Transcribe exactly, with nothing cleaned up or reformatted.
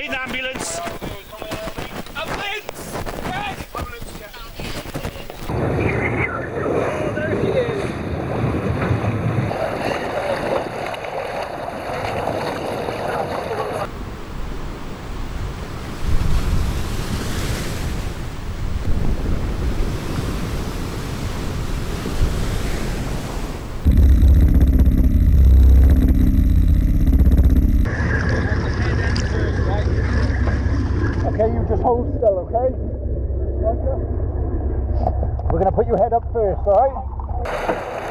Need an ambulance. Ambulance! Red! There she is. Okay, you just hold still, okay? We're going to put your head up first, alright?